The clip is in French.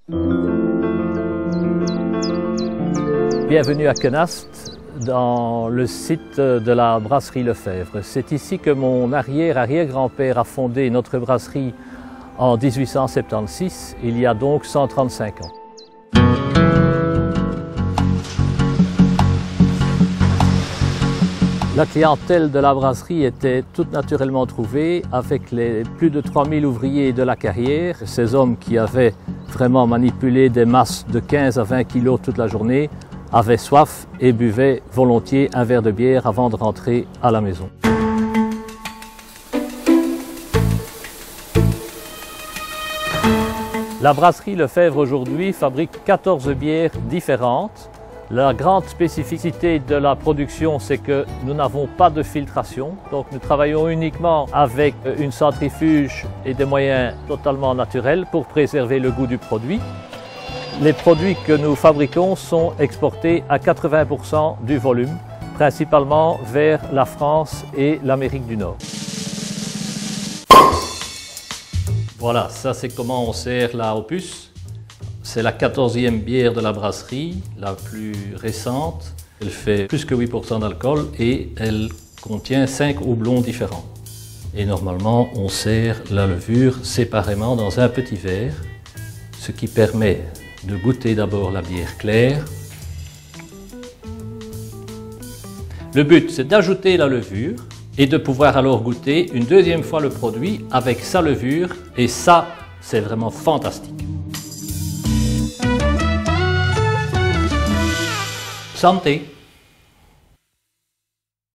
Bienvenue à Quenast, dans le site de la brasserie Lefebvre. C'est ici que mon arrière-arrière-grand-père a fondé notre brasserie en 1876, il y a donc 135 ans. La clientèle de la brasserie était toute naturellement trouvée avec les plus de 3000 ouvriers de la carrière. Ces hommes qui avaient vraiment manipulé des masses de 15 à 20 kilos toute la journée avaient soif et buvaient volontiers un verre de bière avant de rentrer à la maison. La brasserie Lefebvre aujourd'hui fabrique 14 bières différentes. La grande spécificité de la production, c'est que nous n'avons pas de filtration. Donc nous travaillons uniquement avec une centrifuge et des moyens totalement naturels pour préserver le goût du produit. Les produits que nous fabriquons sont exportés à 80% du volume, principalement vers la France et l'Amérique du Nord. Voilà, ça c'est comment on sert la Opus. C'est la 14e bière de la brasserie, la plus récente. Elle fait plus que 8% d'alcool et elle contient 5 houblons différents. Et normalement, on sert la levure séparément dans un petit verre, ce qui permet de goûter d'abord la bière claire. Le but, c'est d'ajouter la levure et de pouvoir alors goûter une deuxième fois le produit avec sa levure. Et ça, c'est vraiment fantastique. Santé!